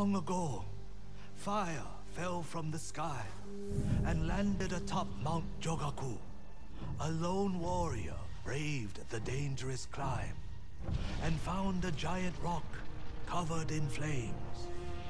Long ago, fire fell from the sky and landed atop Mount Jogaku. A lone warrior braved the dangerous climb and found a giant rock covered in flames.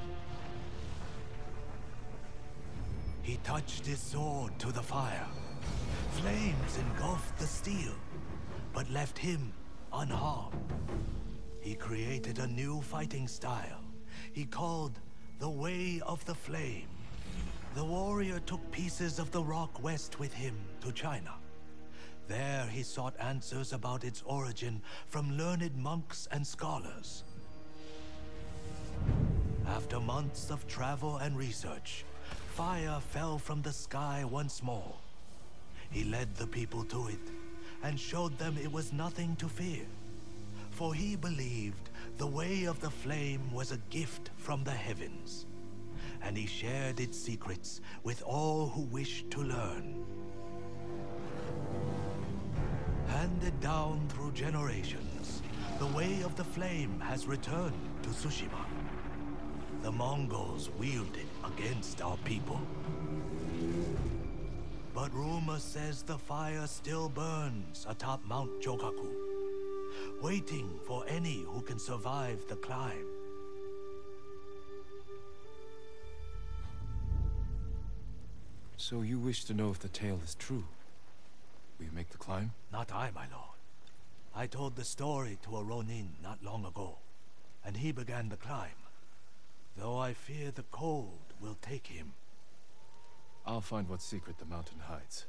He touched his sword to the fire. Flames engulfed the steel, but left him unharmed. He created a new fighting style he called the Way of the Flame. The warrior took pieces of the rock west with him to China. There he sought answers about its origin from learned monks and scholars. After months of travel and research, fire fell from the sky once more. He led the people to it and showed them it was nothing to fear. For he believed the Way of the Flame was a gift from the heavens, and he shared its secrets with all who wished to learn. Handed down through generations, the Way of the Flame has returned to Tsushima. The Mongols wield it against our people. But rumor says the fire still burns atop Mount Jogaku, waiting for any who can survive the climb. So you wish to know if the tale is true? Will you make the climb? Not I, my lord. I told the story to a Ronin not long ago, and he began the climb. Though I fear the cold will take him. I'll find what secret the mountain hides.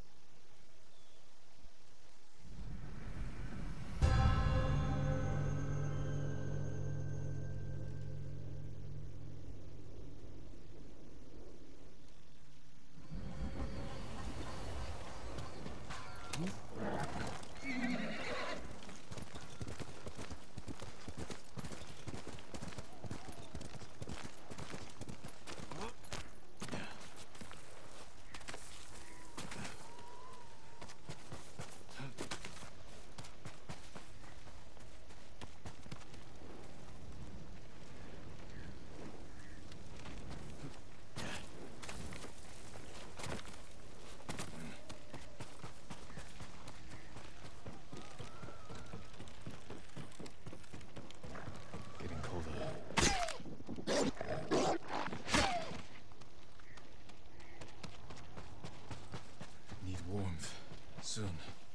Soon.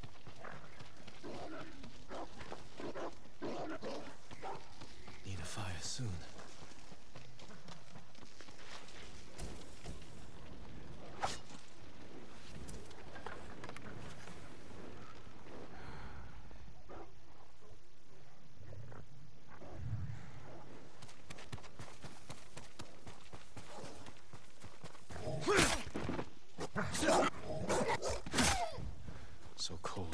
Need a fire soon. So cold.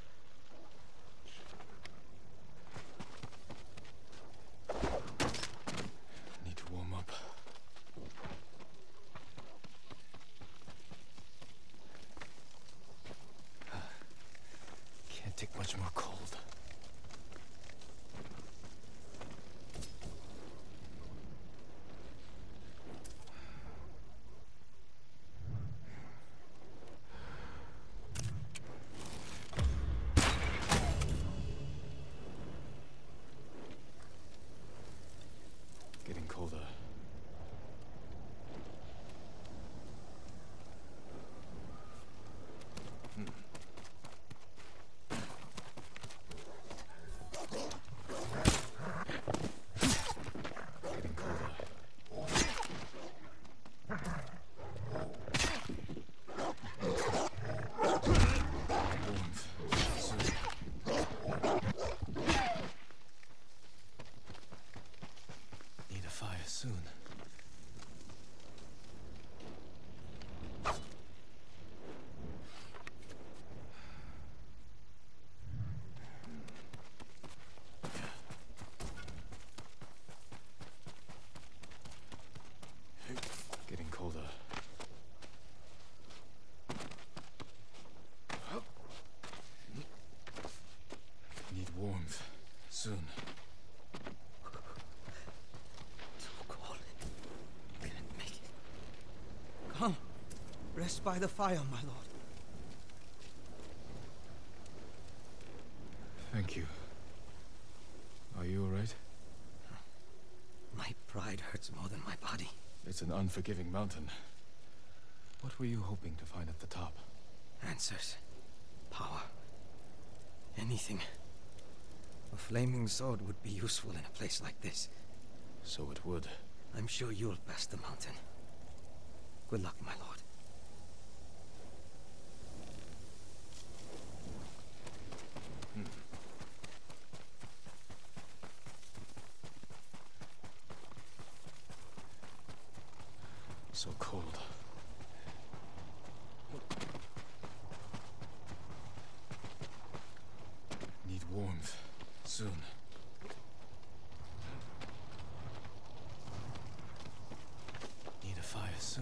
Need to warm up. Can't take much more cold. Colder. Getting colder. Warmth. Soon. Need a fire soon. Getting colder. Need warmth soon. Too cold. Come, rest by the fire, my lord. Thank you. Are you all right? My pride hurts more than my body. It's an unforgiving mountain. What were you hoping to find at the top? Answers. Power. Anything. A flaming sword would be useful in a place like this. So it would. I'm sure you'll pass the mountain. Good luck, my lord. So cold. Need warmth. Soon. Need a fire soon.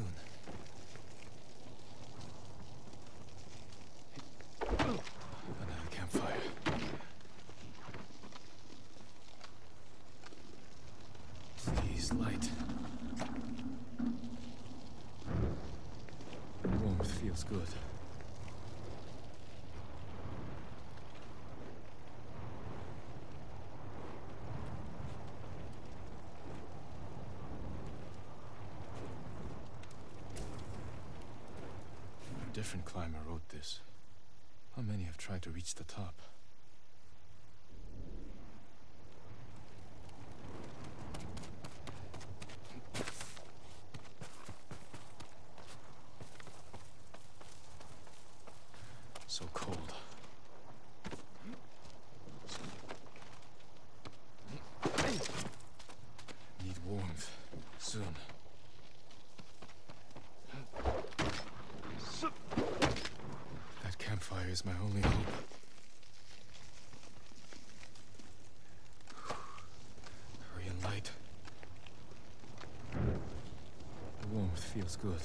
Another campfire. Please, light. Warmth feels good. A different climber wrote this. How many have tried to reach the top? So cold. Need warmth. Soon. That campfire is my only hope. Hurry and light. The warmth feels good.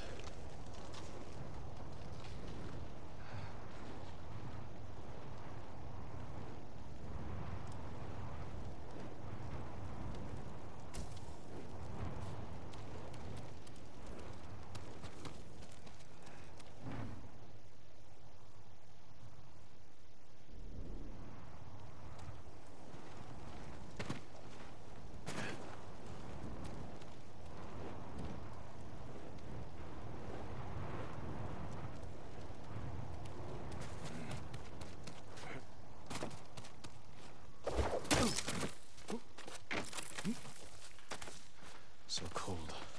So cold.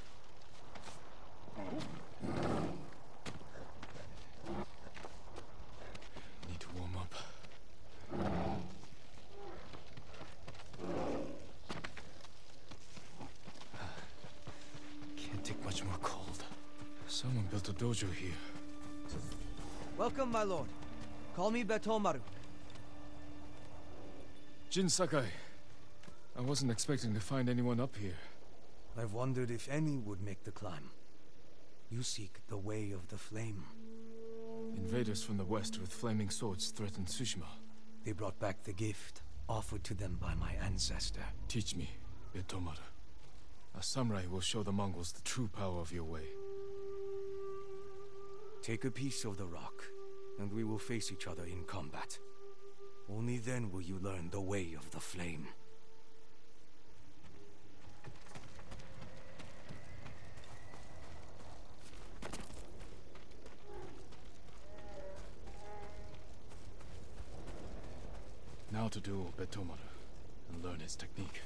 Need to warm up. Can't take much more cold. Someone built a dojo here. Welcome, my lord. Call me Betomaru. Jin Sakai. I wasn't expecting to find anyone up here. I've wondered if any would make the climb. You seek the way of the flame. Invaders from the west with flaming swords threatened Tsushima. They brought back the gift offered to them by my ancestor. Teach me, Betomaru. A samurai will show the Mongols the true power of your way. Take a piece of the rock, and we will face each other in combat. Only then will you learn the way of the flame. Now to duel Betomaru and learn his technique.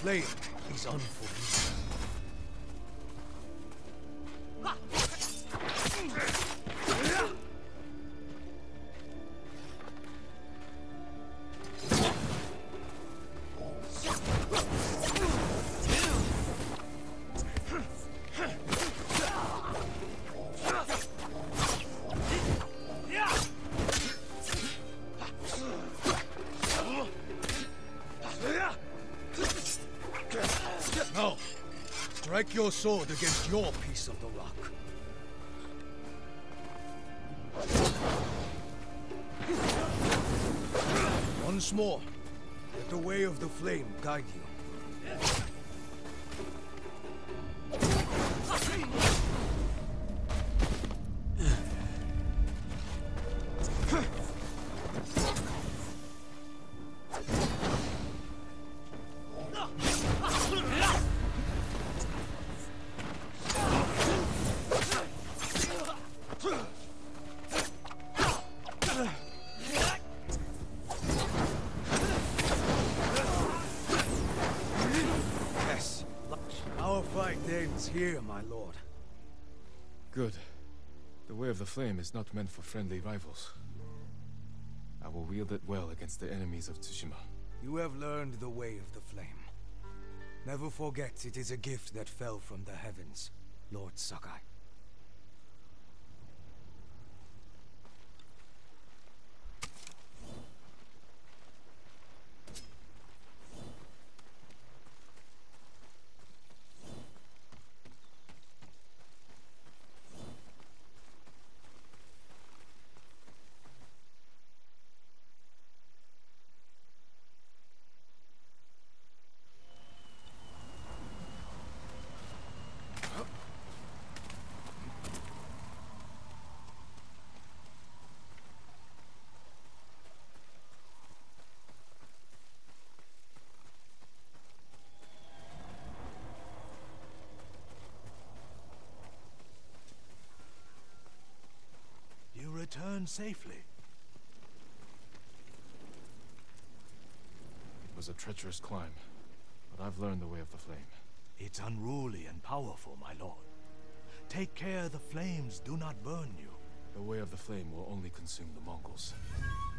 flame is unforgiving. Now, strike your sword against your piece of the rock. Once more, let the way of the flame guide you. Yes, our fight ends here, my lord. Good. The Way of the Flame is not meant for friendly rivals. I will wield it well against the enemies of Tsushima. You have learned the Way of the Flame. Never forget it is a gift that fell from the heavens, Lord Sakai. You return safely. It was a treacherous climb, but I've learned the Way of the Flame. It's unruly and powerful, my lord. Take care the flames do not burn you. The Way of the Flame will only consume the Mongols.